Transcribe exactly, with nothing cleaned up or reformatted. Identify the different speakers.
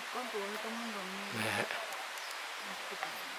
Speaker 1: 関東は見たもんだね。
Speaker 2: ね。